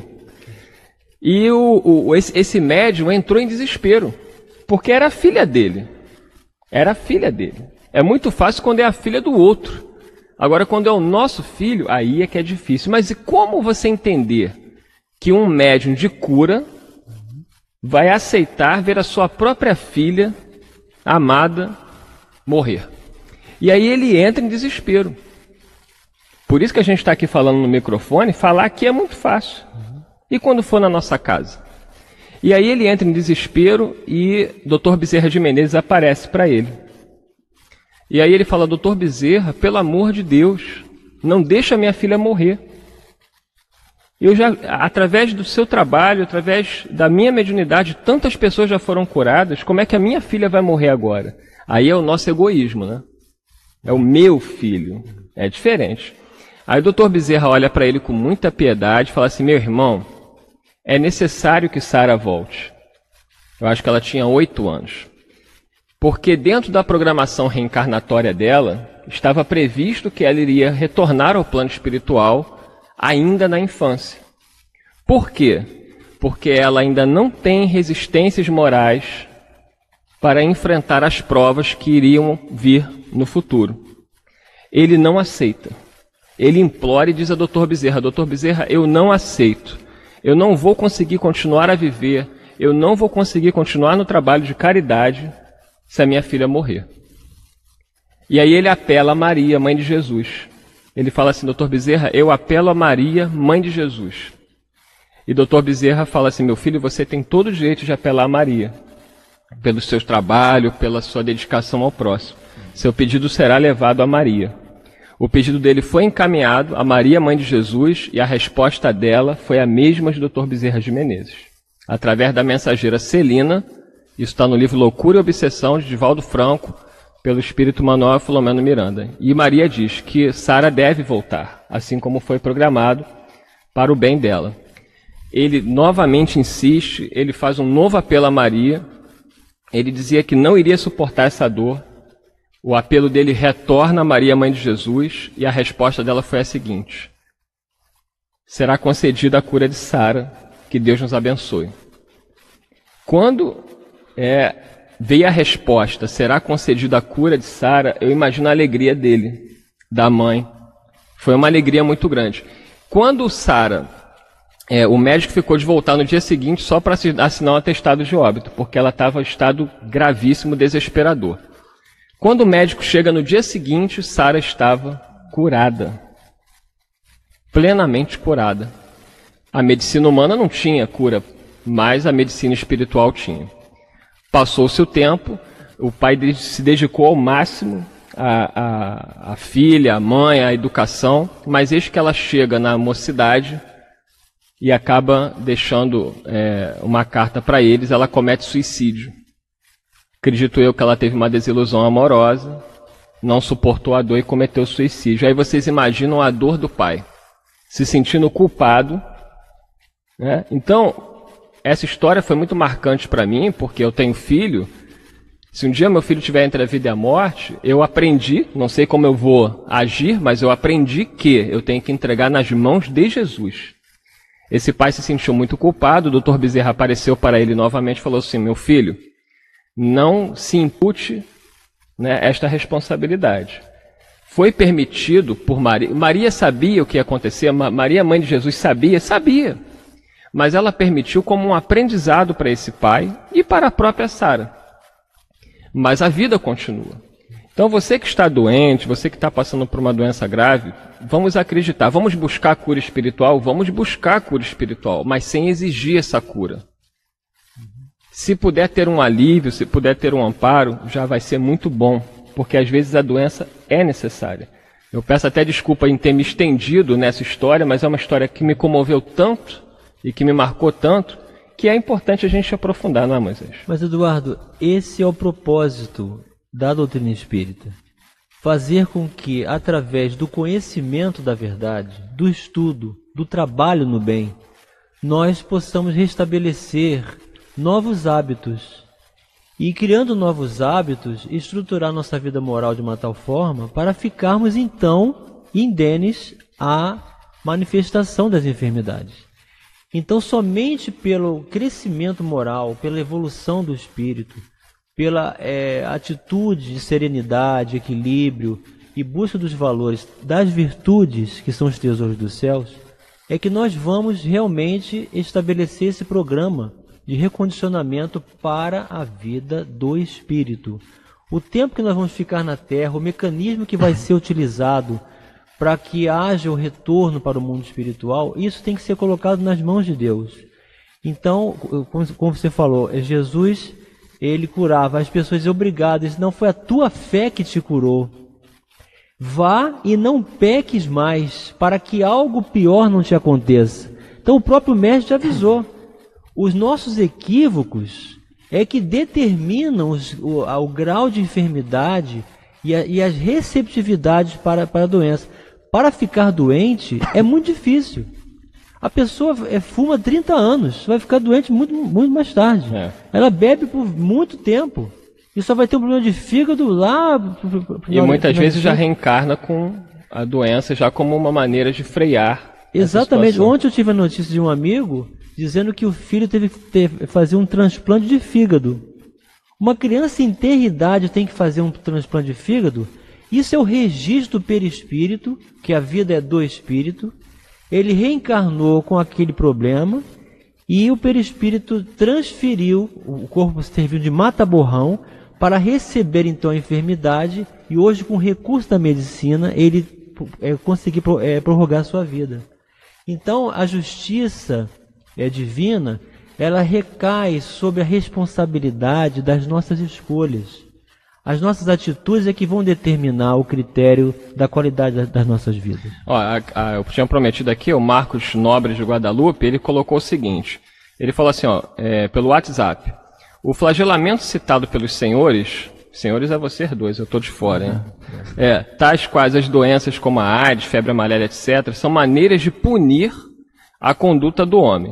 E o, o, esse, esse médium entrou em desespero. Porque era a filha dele. Era a filha dele. É muito fácil quando é a filha do outro. Agora, quando é o nosso filho, aí é que é difícil. Mas e como você entender que um médium de cura vai aceitar ver a sua própria filha amada morrer? E aí ele entra em desespero. Por isso que a gente está aqui falando no microfone, falar aqui é muito fácil. E quando for na nossa casa? E aí ele entra em desespero e doutor Bezerra de Menezes aparece para ele. E aí ele fala: doutor Bezerra, pelo amor de Deus, não deixa minha filha morrer. Eu já, através do seu trabalho, através da minha mediunidade, tantas pessoas já foram curadas, como é que a minha filha vai morrer agora? Aí é o nosso egoísmo, né? É o meu filho. É diferente. Aí o doutor Bezerra olha para ele com muita piedade e fala assim: meu irmão, é necessário que Sara volte. Eu acho que ela tinha oito anos. Porque dentro da programação reencarnatória dela, estava previsto que ela iria retornar ao plano espiritual ainda na infância. Por quê? Porque ela ainda não tem resistências morais para enfrentar as provas que iriam vir no futuro. Ele não aceita. Ele implora e diz a doutor Bezerra: doutor Bezerra, eu não aceito. Eu não vou conseguir continuar a viver, eu não vou conseguir continuar no trabalho de caridade se a minha filha morrer. E aí ele apela a Maria, mãe de Jesus. Ele fala assim: doutor Bezerra, eu apelo a Maria, mãe de Jesus. E doutor Bezerra fala assim: meu filho, você tem todo o direito de apelar a Maria, pelo seu trabalho, pela sua dedicação ao próximo. Seu pedido será levado a Maria. O pedido dele foi encaminhado a Maria, mãe de Jesus, e a resposta dela foi a mesma de doutor Bezerra de Menezes. Através da mensageira Celina, isso está no livro Loucura e Obsessão, de Divaldo Franco, pelo espírito Manuel Filomeno Miranda. E Maria diz que Sara deve voltar, assim como foi programado, para o bem dela. Ele novamente insiste, ele faz um novo apelo a Maria, ele dizia que não iria suportar essa dor. O apelo dele retorna a Maria, mãe de Jesus, e a resposta dela foi a seguinte: será concedida a cura de Sara, que Deus nos abençoe. Quando é, veio a resposta, será concedida a cura de Sara, eu imagino a alegria dele, da mãe. Foi uma alegria muito grande. Quando Sara, é, o médico ficou de voltar no dia seguinte só para assinar um atestado de óbito, porque ela estava em estado gravíssimo, desesperador. Quando o médico chega no dia seguinte, Sara estava curada. Plenamente curada. A medicina humana não tinha cura, mas a medicina espiritual tinha. Passou-se o tempo, o pai se dedicou ao máximo à, à, à filha, à mãe, à educação, mas eis que ela chega na mocidade e acaba deixando é, uma carta para eles, ela comete suicídio. Acredito eu que ela teve uma desilusão amorosa, não suportou a dor e cometeu suicídio. Aí vocês imaginam a dor do pai, se sentindo culpado, né? Então, essa história foi muito marcante para mim, porque eu tenho filho. Se um dia meu filho estiver entre a vida e a morte, eu aprendi, não sei como eu vou agir, mas eu aprendi que eu tenho que entregar nas mãos de Jesus. Esse pai se sentiu muito culpado, o doutor Bezerra apareceu para ele novamente e falou assim: meu filho, não se impute, né, esta responsabilidade. Foi permitido por Maria. Maria sabia o que ia acontecer, Maria, mãe de Jesus, sabia, sabia. Mas ela permitiu como um aprendizado para esse pai e para a própria Sara. Mas a vida continua. Então você que está doente, você que está passando por uma doença grave, vamos acreditar, vamos buscar a cura espiritual, vamos buscar a cura espiritual, mas sem exigir essa cura. Se puder ter um alívio, se puder ter um amparo, já vai ser muito bom, porque às vezes a doença é necessária. Eu peço até desculpa em ter me estendido nessa história, mas é uma história que me comoveu tanto e que me marcou tanto, que é importante a gente aprofundar, não é, Moisés? Mas, Eduardo, esse é o propósito da doutrina espírita. Fazer com que, através do conhecimento da verdade, do estudo, do trabalho no bem, nós possamos restabelecer novos hábitos. E criando novos hábitos, estruturar nossa vida moral de uma tal forma para ficarmos, então, indenes à manifestação das enfermidades. Então, somente pelo crescimento moral, pela evolução do espírito, pela é, atitude de serenidade, equilíbrio e busca dos valores, das virtudes que são os tesouros dos céus, é que nós vamos realmente estabelecer esse programa de recondicionamento para a vida do espírito. O tempo que nós vamos ficar na Terra, o mecanismo que vai ser utilizado para que haja o retorno para o mundo espiritual, isso tem que ser colocado nas mãos de Deus. Então, como você falou, Jesus, ele curava as pessoas obrigadas, não foi a tua fé que te curou. Vá e não peques mais, para que algo pior não te aconteça. Então o próprio mestre te avisou. Os nossos equívocos é que determinam os, o, o grau de enfermidade e, a, e as receptividades para, para a doença. Para ficar doente é muito difícil. A pessoa é, fuma trinta anos, vai ficar doente muito, muito mais tarde. É. Ela bebe por muito tempo e só vai ter um problema de fígado lá. Pro, pro, e muitas vezes já reencarna com a doença já como uma maneira de frear. Exatamente. Ontem eu tive a notícia de um amigo dizendo que o filho teve que ter, fazer um transplante de fígado. Uma criança em ter idade tem que fazer um transplante de fígado. Isso é o registro do perispírito, que a vida é do espírito. Ele reencarnou com aquele problema e o perispírito transferiu, o corpo serviu de mata-borrão para receber então a enfermidade e hoje, com recurso da medicina, ele é, conseguiu é, prorrogar a sua vida. Então, a justiça é divina, ela recai sobre a responsabilidade das nossas escolhas. As nossas atitudes é que vão determinar o critério da qualidade das nossas vidas. Ó, a, a, eu tinha prometido aqui, o Marcos Nobre de Guadalupe, ele colocou o seguinte, ele falou assim, ó, é, pelo WhatsApp, o flagelamento citado pelos senhores, senhores é vocês dois, eu estou de fora, hein? É, tais quais as doenças como a AIDS, febre amarela, etcétera, são maneiras de punir a conduta do homem.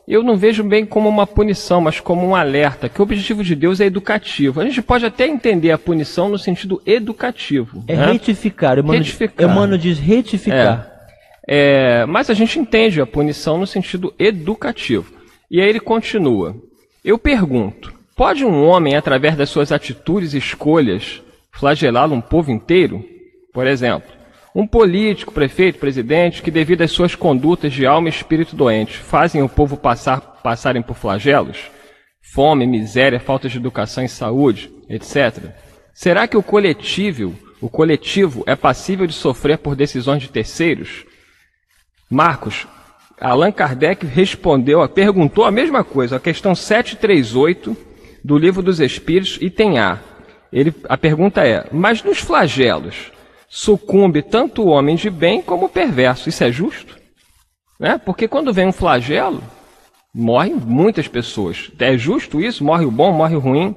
eu não vejo bem como uma punição, mas como um alerta, que o objetivo de Deus é educativo. A gente pode até entender a punição no sentido educativo. É né? retificar. Emmanuel, retificar. Emmanuel diz retificar. É, é, mas a gente entende a punição no sentido educativo. E aí ele continua. Eu pergunto, pode um homem, através das suas atitudes e escolhas, flagelar um povo inteiro? Por exemplo, um político, prefeito, presidente, que devido às suas condutas de alma e espírito doente, fazem o povo passar, passarem por flagelos? Fome, miséria, falta de educação e saúde, etcétera. Será que o coletivo, o coletivo é passível de sofrer por decisões de terceiros? Marcos, Allan Kardec respondeu, perguntou a mesma coisa, a questão setecentos e trinta e oito do Livro dos Espíritos, item A. Ele, a pergunta é, mas nos flagelos sucumbe tanto o homem de bem como o perverso. Isso é justo? Né? Porque quando vem um flagelo, morrem muitas pessoas. É justo isso? Morre o bom, morre o ruim?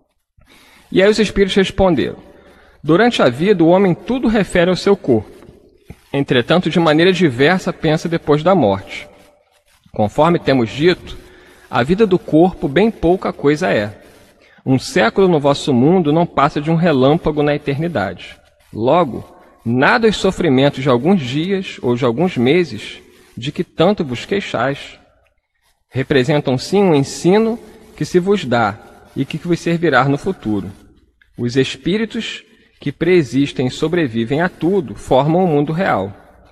E aí os espíritos responderam. Durante a vida, o homem tudo refere ao seu corpo. Entretanto, de maneira diversa, pensa depois da morte. Conforme temos dito, a vida do corpo bem pouca coisa é. Um século no vosso mundo não passa de um relâmpago na eternidade. Logo, nada os sofrimentos de alguns dias ou de alguns meses, de que tanto vos queixais, representam sim um ensino que se vos dá e que vos servirá no futuro. Os espíritos que preexistem e sobrevivem a tudo formam o mundo real.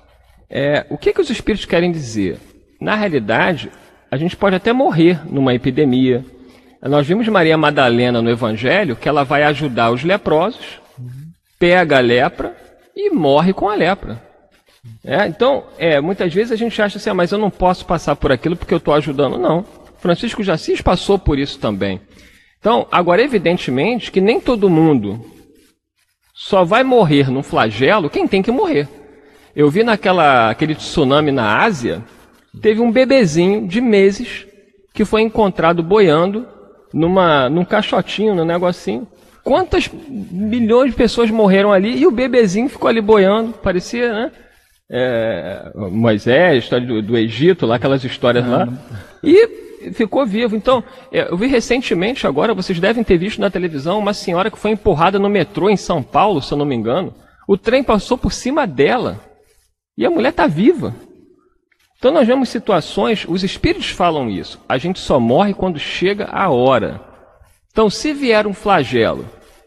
É, o que, que os espíritos querem dizer? Na realidade, a gente pode até morrer numa epidemia. Nós vimos Maria Madalena no Evangelho, que ela vai ajudar os leprosos, pega a lepra e morre com a lepra. É, então, é, muitas vezes a gente acha assim, ah, mas eu não posso passar por aquilo porque eu estou ajudando. Não. Francisco de Assis passou por isso também. Então, agora, evidentemente que nem todo mundo só vai morrer num flagelo quem tem que morrer. Eu vi naquela aquele tsunami na Ásia, teve um bebezinho de meses que foi encontrado boiando numa, num caixotinho, num negocinho. Quantas milhões de pessoas morreram ali e o bebezinho ficou ali boiando, parecia, né? É, Moisés, a história do, do Egito, lá, aquelas histórias lá, e ficou vivo. Então, eu vi recentemente agora, vocês devem ter visto na televisão, uma senhora que foi empurrada no metrô em São Paulo, se eu não me engano. O trem passou por cima dela e a mulher está viva. Então nós vemos situações, os espíritos falam isso, a gente só morre quando chega a hora. Então, se vier um flagelo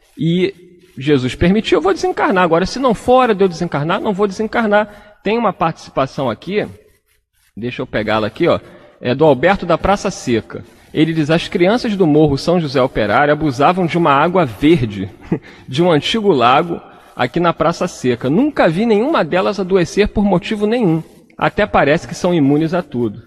e Jesus permitiu, eu vou desencarnar. Agora, se não for hora de eu desencarnar, não vou desencarnar. Tem uma participação aqui, deixa eu pegá-la aqui, ó, é do Alberto da Praça Seca. Ele diz, as crianças do Morro São José Operário abusavam de uma água verde, de um antigo lago aqui na Praça Seca. Nunca vi nenhuma delas adoecer por motivo nenhum. Até parece que são imunes a tudo.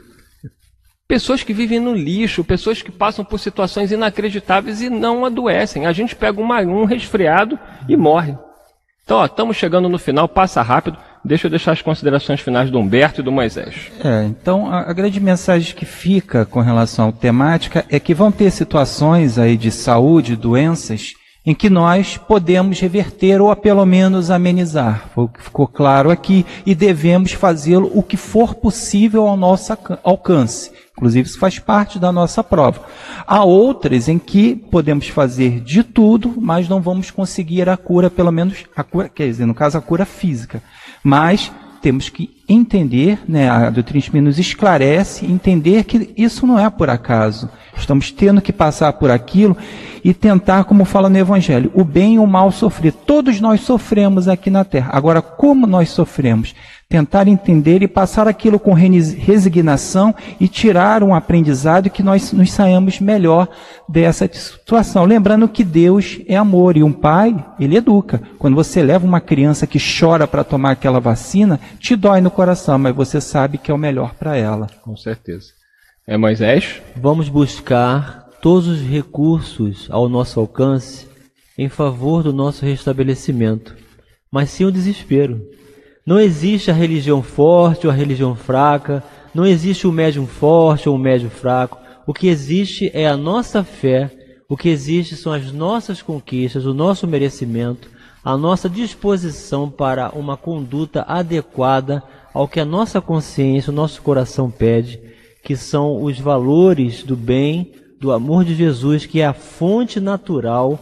Pessoas que vivem no lixo, pessoas que passam por situações inacreditáveis e não adoecem. A gente pega uma, um resfriado e morre. Então, ó, estamos chegando no final, passa rápido. Deixa eu deixar as considerações finais do Humberto e do Moisés. É, então, a, a grande mensagem que fica com relação à temática é que vão ter situações aí de saúde, doenças, em que nós podemos reverter ou pelo menos amenizar. Foi o que ficou claro aqui e devemos fazê-lo o que for possível ao nosso alcance. Inclusive, isso faz parte da nossa prova. Há outras em que podemos fazer de tudo, mas não vamos conseguir a cura, pelo menos, a cura, quer dizer, no caso, a cura física. Mas temos que entender, né, a doutrina espírita nos esclarece, entender que isso não é por acaso. Estamos tendo que passar por aquilo e tentar, como fala no Evangelho, o bem e o mal sofrer. Todos nós sofremos aqui na Terra. Agora, como nós sofremos? Tentar entender e passar aquilo com resignação e tirar um aprendizado que nós nos saímos melhor dessa situação. Lembrando que Deus é amor e um pai, ele educa. Quando você leva uma criança que chora para tomar aquela vacina, te dói no coração, mas você sabe que é o melhor para ela. Com certeza. É, Moisés? Vamos buscar todos os recursos ao nosso alcance em favor do nosso restabelecimento, mas sem o desespero. Não existe a religião forte ou a religião fraca, não existe o médium forte ou o médium fraco. O que existe é a nossa fé, o que existe são as nossas conquistas, o nosso merecimento, a nossa disposição para uma conduta adequada ao que a nossa consciência, o nosso coração pede, que são os valores do bem, do amor de Jesus, que é a fonte natural,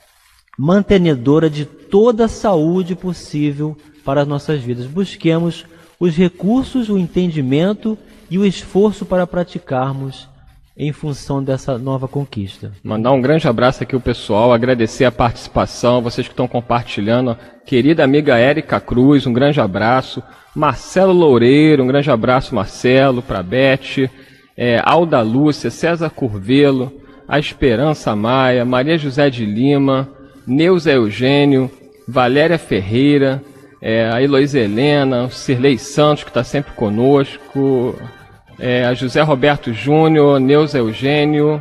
mantenedora de toda a saúde possível para as nossas vidas. Busquemos os recursos, o entendimento e o esforço para praticarmos em função dessa nova conquista. Mandar um grande abraço aqui ao pessoal, agradecer a participação, vocês que estão compartilhando. Querida amiga Érica Cruz, um grande abraço. Marcelo Loureiro, um grande abraço, Marcelo, para Beth. É, Alda Lúcia, César Curvelo, a Esperança Maia, Maria José de Lima, Neuza Eugênio, Valéria Ferreira, é, a Heloísa Helena, o Cirlei Santos, que está sempre conosco, é, a José Roberto Júnior, Neuza Eugênio,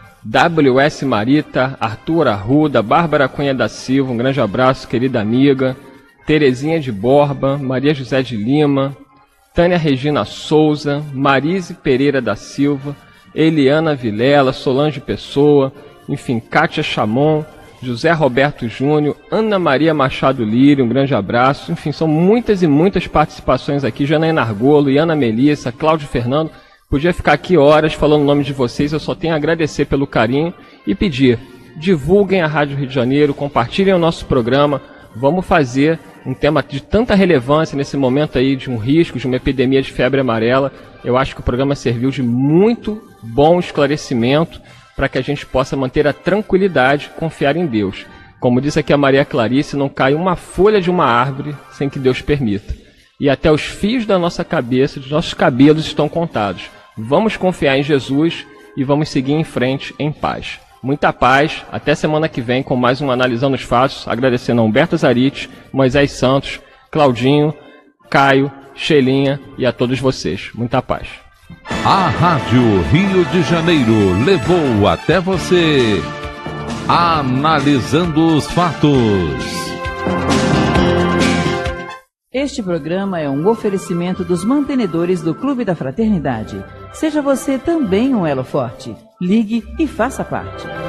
W S Marita, Arthur Arruda, Bárbara Cunha da Silva, um grande abraço, querida amiga, Terezinha de Borba, Maria José de Lima, Tânia Regina Souza, Marise Pereira da Silva, Eliana Vilela, Solange Pessoa, enfim, Kátia Chamon, José Roberto Júnior, Ana Maria Machado Lírio, um grande abraço. Enfim, são muitas e muitas participações aqui. Janaína Argolo, Iana Melissa, Cláudio Fernando. Podia ficar aqui horas falando o nome de vocês, eu só tenho a agradecer pelo carinho e pedir, divulguem a Rádio Rio de Janeiro, compartilhem o nosso programa. Vamos fazer um tema de tanta relevância nesse momento aí de um risco, de uma epidemia de febre amarela. Eu acho que o programa serviu de muito bom esclarecimento para que a gente possa manter a tranquilidade e confiar em Deus. Como disse aqui a Maria Clarice, não cai uma folha de uma árvore sem que Deus permita. E até os fios da nossa cabeça, dos nossos cabelos estão contados. Vamos confiar em Jesus e vamos seguir em frente em paz. Muita paz, até semana que vem com mais um Analisando os Fatos, agradecendo a Humberto Zarite, Moisés Santos, Claudinho, Caio, Xelinha e a todos vocês. Muita paz. A Rádio Rio de Janeiro levou até você Analisando os Fatos. Este programa é um oferecimento dos mantenedores do Clube da Fraternidade. Seja você também um elo forte. Ligue e faça parte.